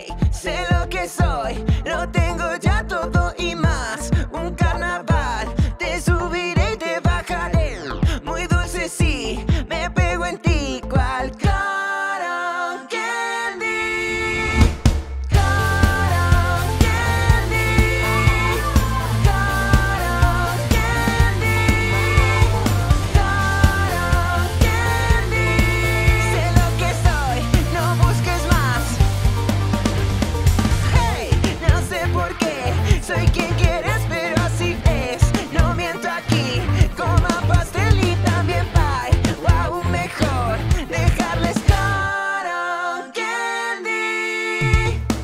sé lo que soy, lo tengo ya todo y más. Un carnaval, te subiré y te bajaré. Muy dulce sí, me pego en ti cual cotton candy. Cotton candy. Cotton candy. Cotton candy. Sé lo que soy, no busques más. Hey, no sé por qué, soy quien quieres, pero así es. No miento aquí, coma pastel y también pie. O aún mejor, dejarles cotton candy.